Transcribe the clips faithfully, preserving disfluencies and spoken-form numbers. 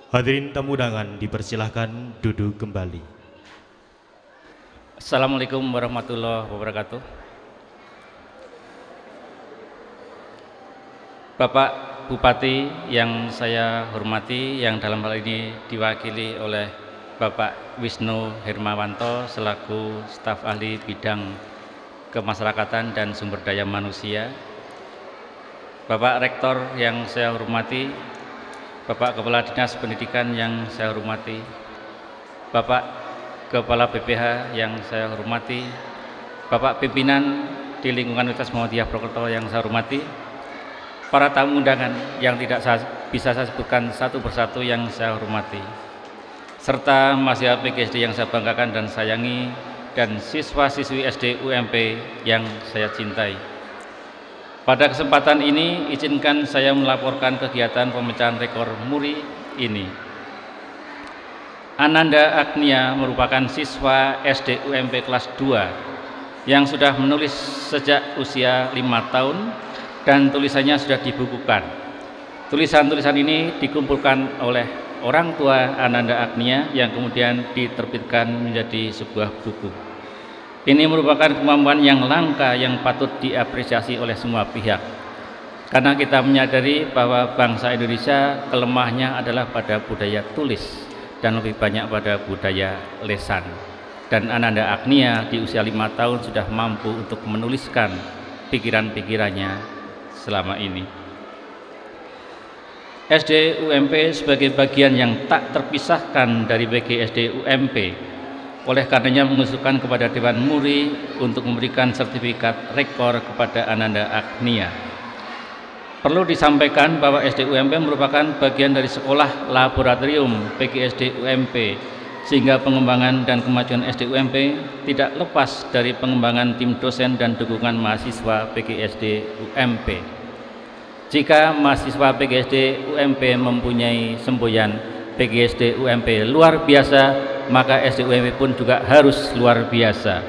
Hadirin tamu undangan dipersilahkan duduk kembali. Assalamualaikum warahmatullahi wabarakatuh. Bapak Bupati yang saya hormati, yang dalam hal ini diwakili oleh Bapak Wisnu Hermawanto selaku staf ahli bidang kemasyarakatan dan sumber daya manusia, Bapak Rektor yang saya hormati, Bapak Kepala Dinas Pendidikan yang saya hormati, Bapak Kepala B P H yang saya hormati, Bapak Pimpinan di lingkungan Universitas Muhammadiyah Purwokerto yang saya hormati, para tamu undangan yang tidak saya, bisa saya sebutkan satu persatu yang saya hormati, serta mahasiswa P G S D yang saya banggakan dan sayangi, dan siswa-siswi S D U M P yang saya cintai. Pada kesempatan ini, izinkan saya melaporkan kegiatan pemecahan rekor muri ini. Ananda Agnia merupakan siswa S D U M P kelas dua yang sudah menulis sejak usia lima tahun dan tulisannya sudah dibukukan. Tulisan-tulisan ini dikumpulkan oleh orang tua Ananda Agnia yang kemudian diterbitkan menjadi sebuah buku. Ini merupakan kemampuan yang langka yang patut diapresiasi oleh semua pihak, karena kita menyadari bahwa bangsa Indonesia kelemahnya adalah pada budaya tulis dan lebih banyak pada budaya lesan. Dan Ananda Agnia di usia lima tahun sudah mampu untuk menuliskan pikiran-pikirannya selama ini. S D U M P sebagai bagian yang tak terpisahkan dari B G S D U M P, oleh karenanya mengusulkan kepada Dewan Muri untuk memberikan sertifikat rekor kepada Ananda Agnia. Perlu disampaikan bahwa S D U M P merupakan bagian dari sekolah laboratorium P G S D U M P, sehingga pengembangan dan kemajuan S D U M P tidak lepas dari pengembangan tim dosen dan dukungan mahasiswa P G S D U M P. Jika mahasiswa P G S D U M P mempunyai semboyan P G S D U M P luar biasa, maka S D U M P pun juga harus luar biasa.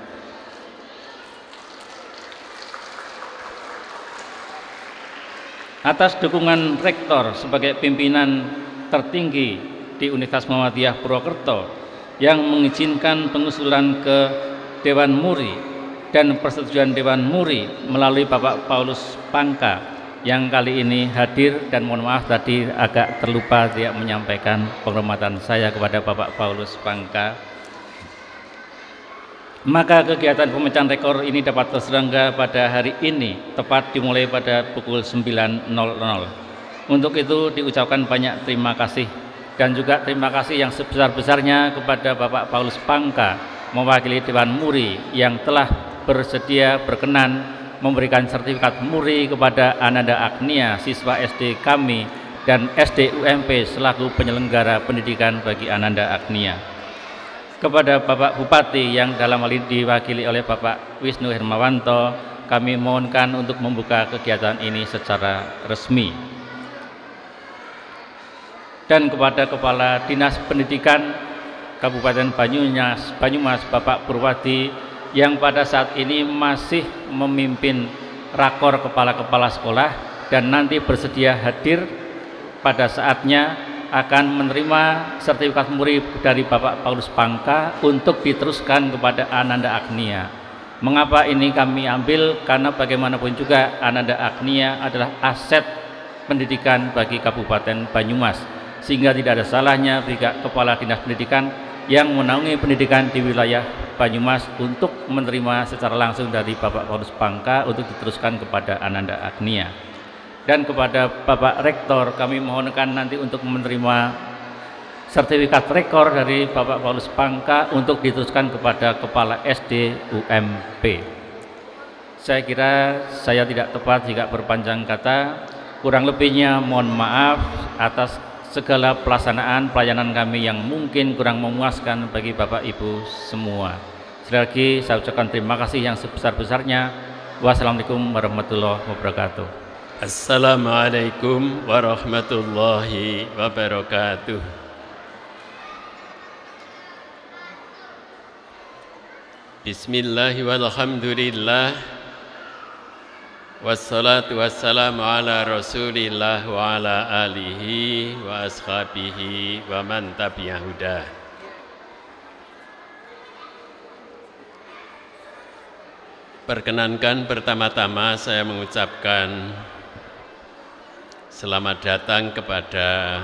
Atas dukungan Rektor sebagai pimpinan tertinggi di Universitas Muhammadiyah Purwokerto yang mengizinkan pengusulan ke Dewan Muri dan persetujuan Dewan Muri melalui Bapak Paulus Pangka yang kali ini hadir, dan mohon maaf tadi agak terlupa tidak menyampaikan penghormatan saya kepada Bapak Paulus Pangka, maka kegiatan pemecahan rekor ini dapat terselenggara pada hari ini tepat dimulai pada pukul sembilan nol nol. Untuk itu diucapkan banyak terima kasih, dan juga terima kasih yang sebesar-besarnya kepada Bapak Paulus Pangka mewakili Dewan Muri yang telah bersedia berkenan memberikan sertifikat muri kepada Ananda Agnia, siswa S D kami, dan S D U M P selaku penyelenggara pendidikan bagi Ananda Agnia. Kepada Bapak Bupati yang dalam hal ini diwakili oleh Bapak Wisnu Hermawanto, kami mohonkan untuk membuka kegiatan ini secara resmi. Dan kepada Kepala Dinas Pendidikan Kabupaten Banyumas, Banyumas Bapak Purwadi, yang pada saat ini masih memimpin rakor kepala-kepala sekolah dan nanti bersedia hadir pada saatnya akan menerima sertifikat muri dari Bapak Paulus Pangka untuk diteruskan kepada Ananda Agnia. Mengapa ini kami ambil? Karena bagaimanapun juga Ananda Agnia adalah aset pendidikan bagi Kabupaten Banyumas, sehingga tidak ada salahnya jika Kepala Dinas Pendidikan yang menaungi pendidikan di wilayah Banyumas untuk menerima secara langsung dari Bapak Paulus Pangka untuk diteruskan kepada Ananda Agnia. Dan kepada Bapak Rektor kami mohonkan nanti untuk menerima sertifikat rekor dari Bapak Paulus Pangka untuk diteruskan kepada Kepala S D U M P. Saya kira saya tidak tepat jika berpanjang kata, kurang lebihnya mohon maaf atas segala pelaksanaan pelayanan kami yang mungkin kurang memuaskan bagi Bapak Ibu semua. Sekali lagi saya ucapkan terima kasih yang sebesar-besarnya. Wassalamualaikum warahmatullahi wabarakatuh. Assalamualaikum warahmatullahi wabarakatuh. Bismillahirrahmanirrahim. Wassalatu wassalamu ala Rasulillah wa ala alihi wa ashabihi wa man tabi'ahudah. Perkenankan pertama-tama saya mengucapkan selamat datang kepada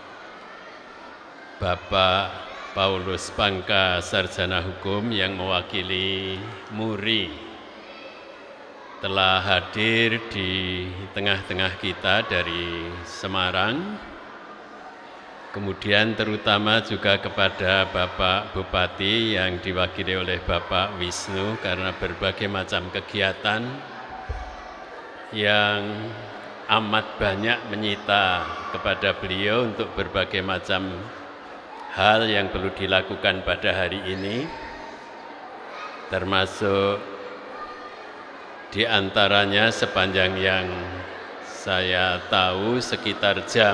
Bapak Paulus Pangka, Sarjana Hukum yang mewakili Muri, telah hadir di tengah-tengah kita dari Semarang. Kemudian terutama juga kepada Bapak Bupati yang diwakili oleh Bapak Wisnu karena berbagai macam kegiatan yang amat banyak menyita kepada beliau untuk berbagai macam hal yang perlu dilakukan pada hari ini, termasuk di antaranya sepanjang yang saya tahu sekitar jam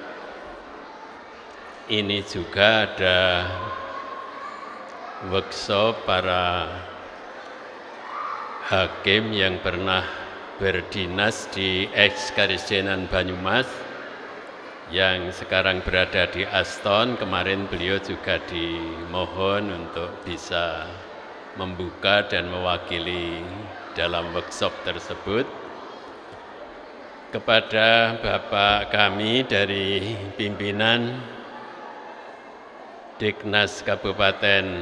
ini juga ada workshop para hakim yang pernah berdinas di Eks-Karesidenan Banyumas yang sekarang berada di Aston. Kemarin beliau juga dimohon untuk bisa membuka dan mewakili dalam workshop tersebut. Kepada Bapak kami dari pimpinan Diknas Kabupaten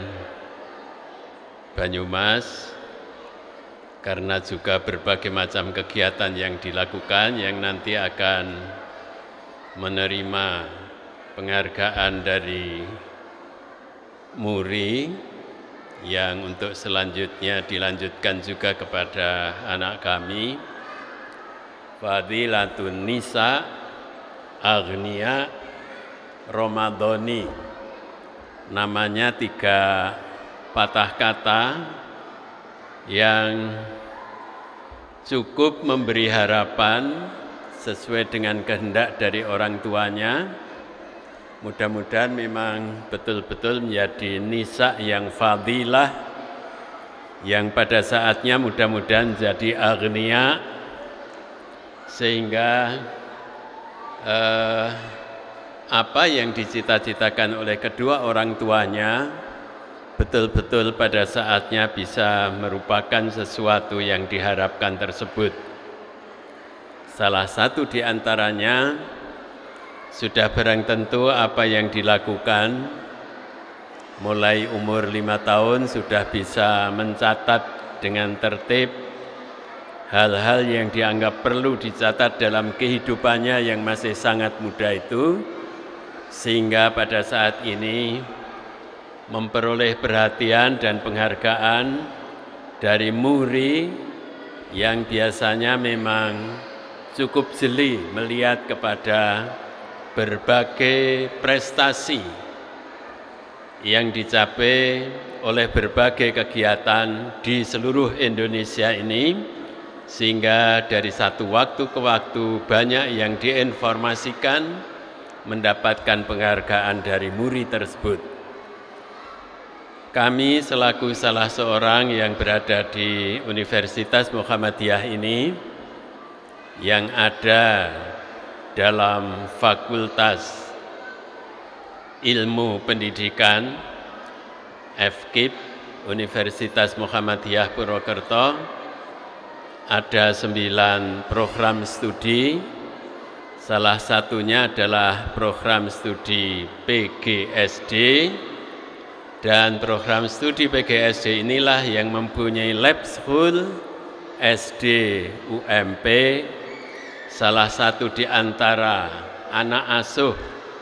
Banyumas, karena juga berbagai macam kegiatan yang dilakukan yang nanti akan menerima penghargaan dari Muri, yang untuk selanjutnya dilanjutkan juga kepada anak kami, Fadilatun Nisa Agnia Romadhoni. Namanya tiga patah kata yang cukup memberi harapan sesuai dengan kehendak dari orang tuanya. Mudah-mudahan memang betul-betul menjadi nisa yang fadilah, yang pada saatnya mudah-mudahan jadi agnia, sehingga eh, apa yang dicita-citakan oleh kedua orang tuanya betul-betul pada saatnya bisa merupakan sesuatu yang diharapkan tersebut. Salah satu di antaranya sudah barang tentu apa yang dilakukan, mulai umur lima tahun sudah bisa mencatat dengan tertib hal-hal yang dianggap perlu dicatat dalam kehidupannya yang masih sangat muda itu, sehingga pada saat ini memperoleh perhatian dan penghargaan dari Muri yang biasanya memang cukup jeli melihat kepada berbagai prestasi yang dicapai oleh berbagai kegiatan di seluruh Indonesia ini, sehingga dari satu waktu ke waktu banyak yang diinformasikan mendapatkan penghargaan dari Muri tersebut. Kami selaku salah seorang yang berada di Universitas Muhammadiyah ini, yang ada dalam Fakultas Ilmu Pendidikan F K I P Universitas Muhammadiyah Purwokerto, ada sembilan program studi. Salah satunya adalah program studi P G S D, dan program studi P G S D inilah yang mempunyai lab school S D U M P. Salah satu di antara anak asuh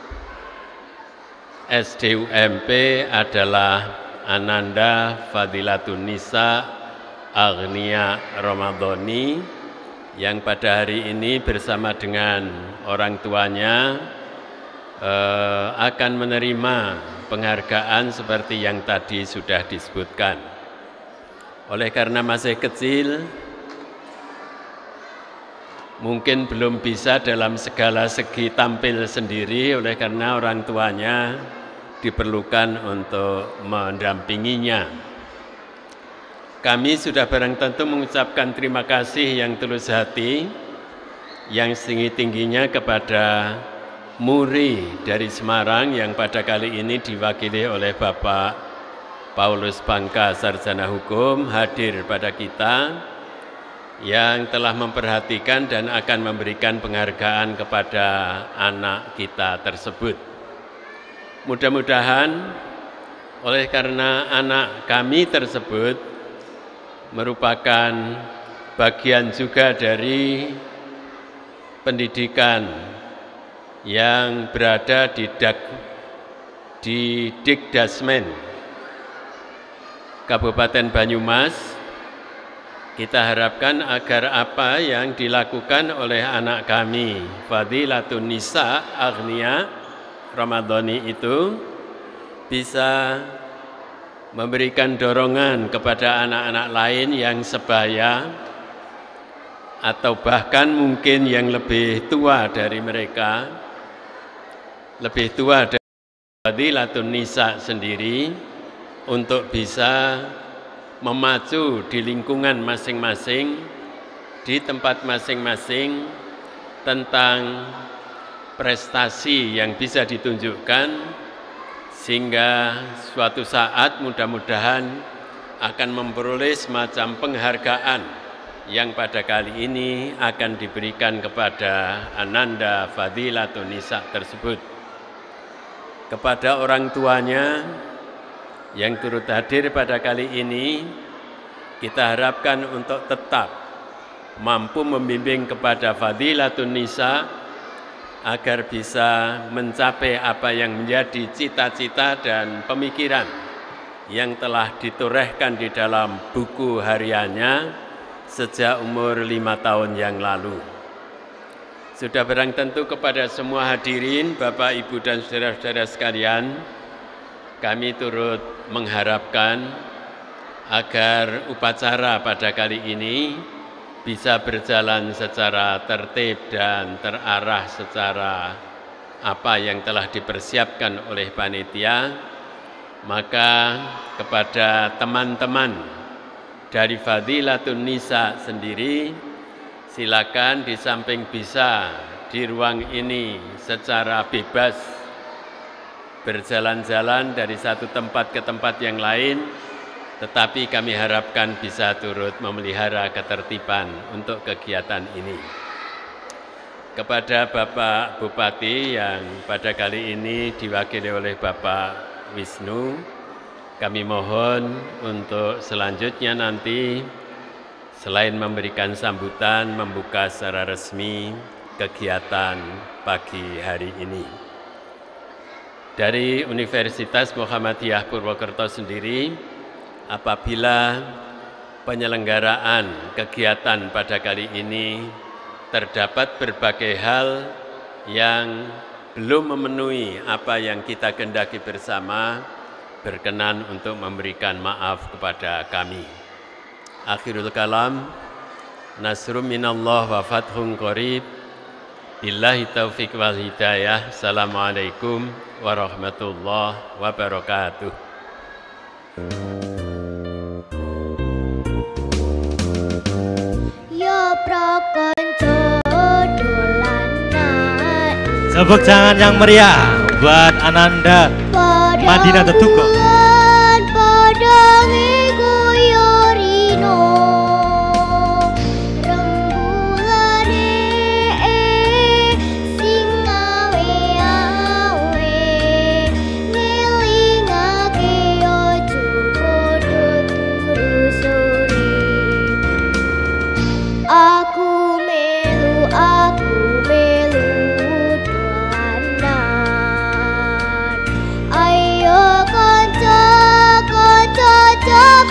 S D U M P adalah Ananda Fadilatun Nisa Agnia Romadhoni, yang pada hari ini bersama dengan orang tuanya eh, akan menerima penghargaan seperti yang tadi sudah disebutkan. Oleh karena masih kecil, mungkin belum bisa dalam segala segi tampil sendiri, oleh karena orang tuanya diperlukan untuk mendampinginya. kami sudah barang tentu mengucapkan terima kasih yang tulus hati, yang setinggi-tingginya kepada Muri dari Semarang yang pada kali ini diwakili oleh Bapak Paulus Bangka, Sarjana Hukum, hadir pada kita, yang telah memperhatikan dan akan memberikan penghargaan kepada anak kita tersebut. Mudah-mudahan oleh karena anak kami tersebut merupakan bagian juga dari pendidikan yang berada di, dak, di Dikdasmen Kabupaten Banyumas, kita harapkan agar apa yang dilakukan oleh anak kami, Fadilatun Nisa Agnia Ramadhani itu, bisa memberikan dorongan kepada anak-anak lain yang sebaya, atau bahkan mungkin yang lebih tua dari mereka, lebih tua dari Fadilatun Nisa sendiri, untuk bisa memacu di lingkungan masing-masing, di tempat masing-masing, tentang prestasi yang bisa ditunjukkan, sehingga suatu saat mudah-mudahan akan memperoleh semacam penghargaan yang pada kali ini akan diberikan kepada Ananda Fadilatun Nisa tersebut. Kepada orang tuanya yang turut hadir pada kali ini, kita harapkan untuk tetap mampu membimbing kepada Fadilatun Nisa agar bisa mencapai apa yang menjadi cita-cita dan pemikiran yang telah ditorehkan di dalam buku hariannya sejak umur lima tahun yang lalu. Sudah barang tentu kepada semua hadirin, Bapak, Ibu, dan saudara-saudara sekalian, kami turut mengharapkan agar upacara pada kali ini bisa berjalan secara tertib dan terarah secara apa yang telah dipersiapkan oleh panitia. Maka kepada teman-teman dari Fadilatun Nisa sendiri, silakan di samping bisa di ruang ini secara bebas berjalan-jalan dari satu tempat ke tempat yang lain, tetapi kami harapkan bisa turut memelihara ketertiban untuk kegiatan ini. Kepada Bapak Bupati yang pada kali ini diwakili oleh Bapak Wisnu, kami mohon untuk selanjutnya nanti selain memberikan sambutan, membuka secara resmi kegiatan pagi hari ini. Dari Universitas Muhammadiyah Purwokerto sendiri, apabila penyelenggaraan kegiatan pada kali ini terdapat berbagai hal yang belum memenuhi apa yang kita kehendaki bersama, berkenan untuk memberikan maaf kepada kami. Akhirul kalam, nasrum minallah wa fathun qarib, billahi taufiq wal hidayah. Assalamualaikum warahmatullahi wabarakatuh. Yo prakonco dolanan. Tepuk tangan yang meriah buat Ananda Madinah Tetuko. Aku melu, aku melu dolanan. Ayo kanca, kanca,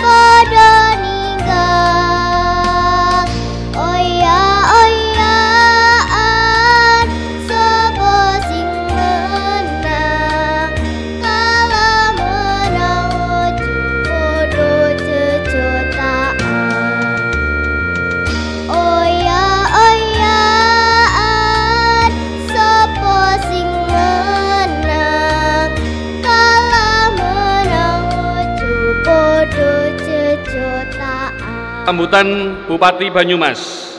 Sambutan Bupati Banyumas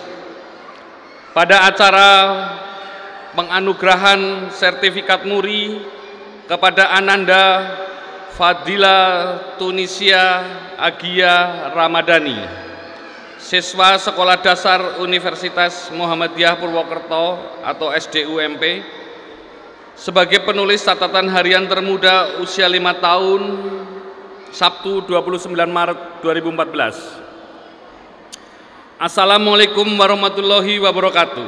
pada acara penganugerahan sertifikat muri kepada Ananda Fadila Tunisia Agia Ramadhani, siswa Sekolah Dasar Universitas Muhammadiyah Purwokerto atau S D U M P, sebagai penulis catatan harian termuda usia lima tahun, Sabtu dua puluh sembilan Maret dua ribu empat belas. Assalamualaikum warahmatullahi wabarakatuh.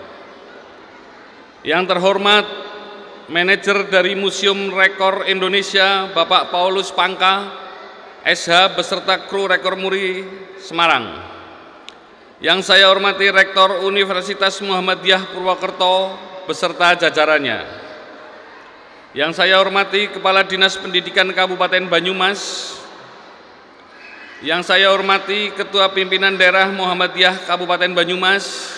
Yang terhormat manajer dari Museum Rekor Indonesia Bapak Paulus Pangka, S H beserta kru Rekor Muri Semarang. Yang saya hormati Rektor Universitas Muhammadiyah Purwokerto beserta jajarannya. Yang saya hormati Kepala Dinas Pendidikan Kabupaten Banyumas. Yang saya hormati Ketua Pimpinan Daerah Muhammadiyah Kabupaten Banyumas.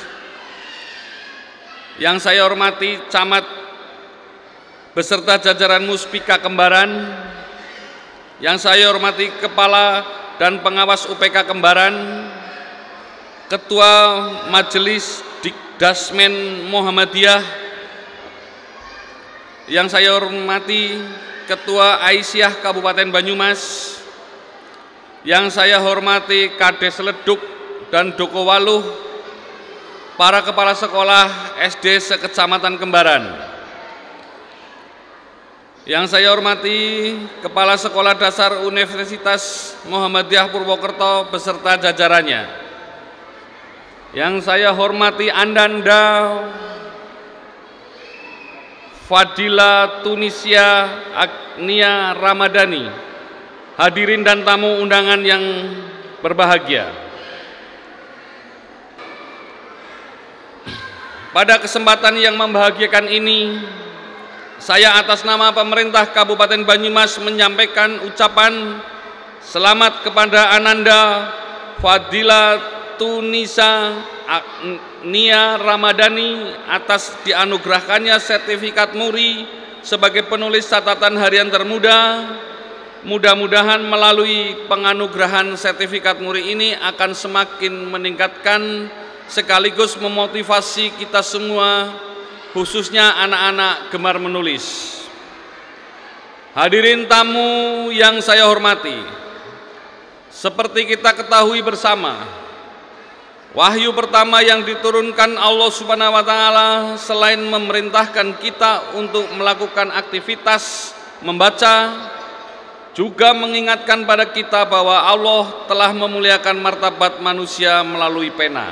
Yang saya hormati Camat beserta jajaran Muspika Kembaran. Yang saya hormati Kepala dan Pengawas U P K Kembaran, Ketua Majelis Dikdasmen Muhammadiyah. Yang saya hormati Ketua Aisyah Kabupaten Banyumas. Yang saya hormati Kades Leduk dan Dokowaluh, para kepala sekolah S D sekecamatan Kembaran. Yang saya hormati Kepala Sekolah Dasar Universitas Muhammadiyah Purwokerto beserta jajarannya. Yang saya hormati Ananda Fadila Tunisia Agnia Ramadhani, hadirin dan tamu undangan yang berbahagia. Pada kesempatan yang membahagiakan ini, saya atas nama pemerintah Kabupaten Banyumas menyampaikan ucapan selamat kepada Ananda Fadila Tunisia Agnia Ramadhani atas dianugerahkannya sertifikat muri sebagai penulis catatan harian termuda. Mudah-mudahan melalui penganugerahan sertifikat muri ini akan semakin meningkatkan sekaligus memotivasi kita semua, khususnya anak-anak gemar menulis. Hadirin tamu yang saya hormati, seperti kita ketahui bersama, wahyu pertama yang diturunkan Allah Subhanahu wa taala selain memerintahkan kita untuk melakukan aktivitas membaca, juga mengingatkan pada kita bahwa Allah telah memuliakan martabat manusia melalui pena.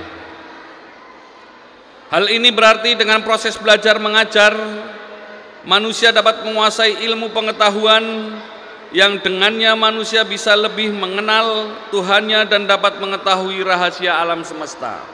Hal ini berarti dengan proses belajar mengajar, manusia dapat menguasai ilmu pengetahuan yang dengannya manusia bisa lebih mengenal Tuhannya dan dapat mengetahui rahasia alam semesta.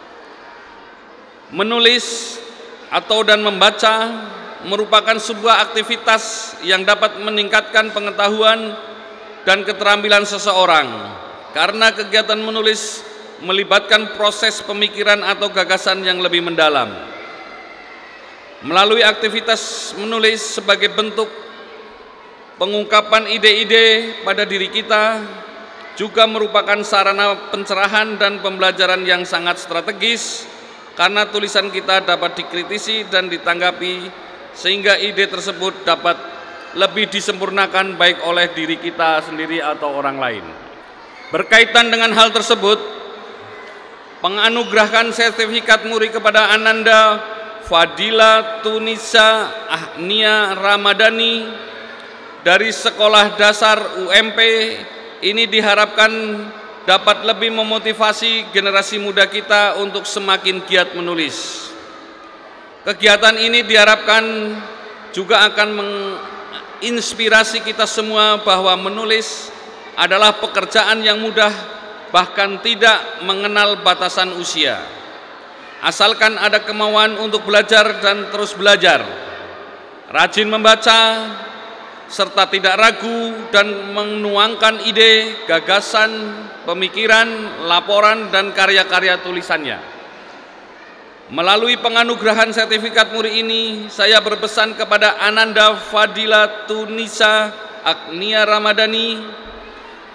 Menulis atau dan membaca merupakan sebuah aktivitas yang dapat meningkatkan pengetahuan dan keterampilan seseorang, karena kegiatan menulis melibatkan proses pemikiran atau gagasan yang lebih mendalam. Melalui aktivitas menulis sebagai bentuk pengungkapan ide-ide pada diri kita, juga merupakan sarana pencerahan dan pembelajaran yang sangat strategis, karena tulisan kita dapat dikritisi dan ditanggapi sehingga ide tersebut dapat lebih disempurnakan baik oleh diri kita sendiri atau orang lain. Berkaitan dengan hal tersebut, penganugerahan sertifikat muri kepada Ananda Fadila Tunisia Agnia Ramadhani dari Sekolah Dasar U M P ini diharapkan dapat lebih memotivasi generasi muda kita untuk semakin giat menulis. Kegiatan ini diharapkan juga akan menginspirasi kita semua bahwa menulis adalah pekerjaan yang mudah, bahkan tidak mengenal batasan usia. Asalkan ada kemauan untuk belajar dan terus belajar, rajin membaca, serta tidak ragu dan menuangkan ide, gagasan, pemikiran, laporan, dan karya-karya tulisannya. Melalui penganugerahan sertifikat muri ini, saya berpesan kepada Ananda Fadila Tunisia Agnia Ramadhani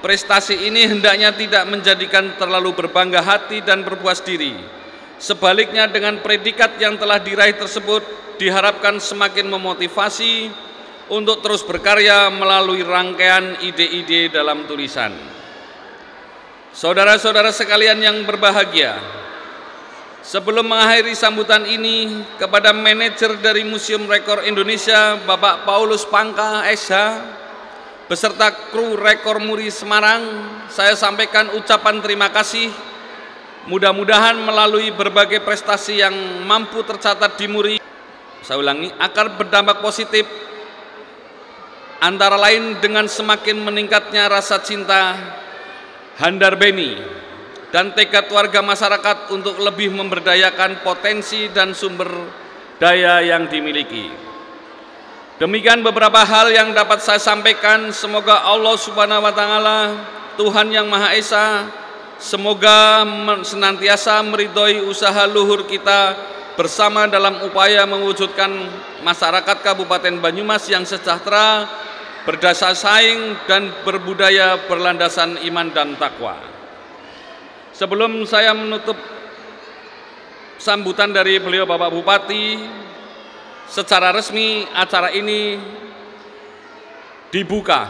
Prestasi ini hendaknya tidak menjadikan terlalu berbangga hati dan berpuas diri. Sebaliknya, dengan predikat yang telah diraih tersebut diharapkan semakin memotivasi untuk terus berkarya melalui rangkaian ide-ide dalam tulisan. Saudara-saudara sekalian yang berbahagia, sebelum mengakhiri sambutan ini, kepada manajer dari Museum Rekor Indonesia, Bapak Paulus Pangka, S H, beserta kru Rekor Muri Semarang, saya sampaikan ucapan terima kasih. Mudah-mudahan melalui berbagai prestasi yang mampu tercatat di Muri, saya ulangi, akan berdampak positif, antara lain dengan semakin meningkatnya rasa cinta Handar Beni dan tekad warga masyarakat untuk lebih memberdayakan potensi dan sumber daya yang dimiliki. Demikian beberapa hal yang dapat saya sampaikan. Semoga Allah Subhanahu wa Ta'ala, Tuhan yang Maha Esa, semoga senantiasa meridhoi usaha luhur kita bersama dalam upaya mewujudkan masyarakat Kabupaten Banyumas yang sejahtera, berdasar saing dan berbudaya berlandasan iman dan takwa. Sebelum saya menutup sambutan dari beliau Bapak Bupati, secara resmi acara ini dibuka.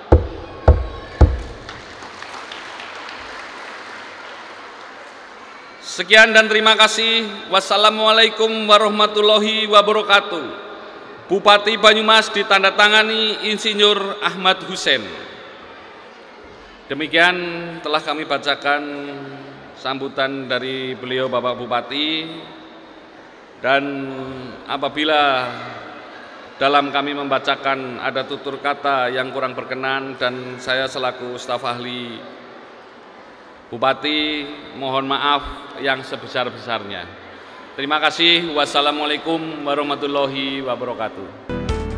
Sekian dan terima kasih. Wassalamualaikum warahmatullahi wabarakatuh. Bupati Banyumas ditandatangani Insinyur Ahmad Hussein. Demikian telah kami bacakan sambutan dari beliau Bapak Bupati, dan apabila dalam kami membacakan ada tutur kata yang kurang berkenan dan saya selaku staf ahli Bupati mohon maaf yang sebesar-besarnya. Terima kasih. Wassalamualaikum warahmatullahi wabarakatuh.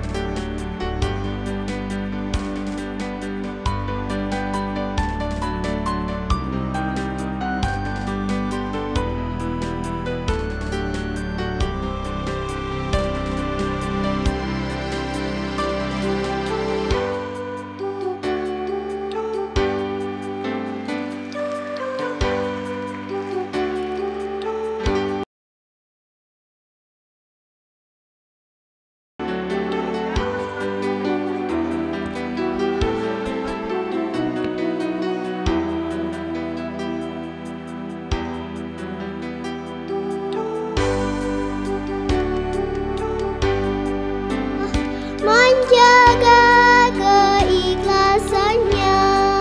Menjaga keikhlasannya,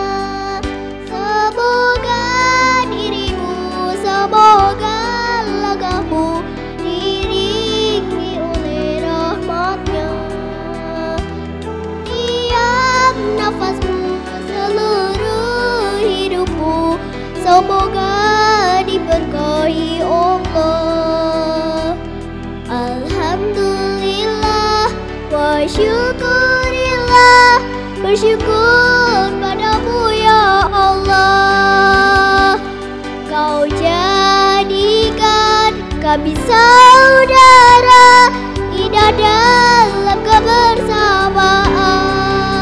semoga dirimu, semoga langkahmu diiringi oleh rahmatnya. Tiap nafasmu, seluruh hidupmu, semoga diberkahi Allah. Alhamdulillah wa syukurillah, bersyukur padamu ya Allah. Kau jadikan kami saudara, indah dalam kebersamaan.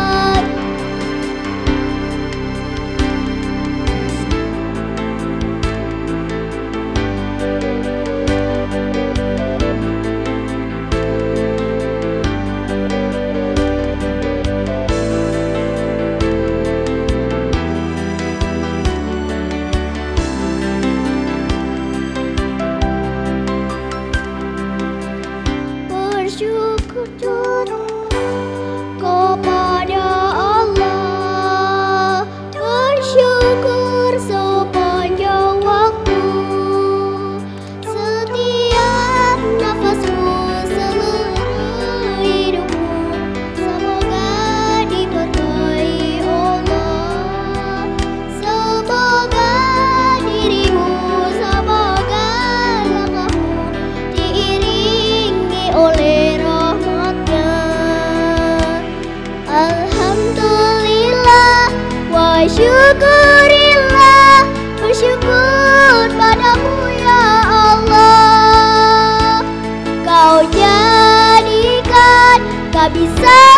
Bersyukur kepada Allah, bersyukur sepanjang waktu, setiap nafasmu, seluruh hidupmu, semoga diberkahi Allah. Semoga dirimu, semoga langkahmu diiringi oleh syukurillah, bersyukur padamu ya Allah. Kau jadikan kami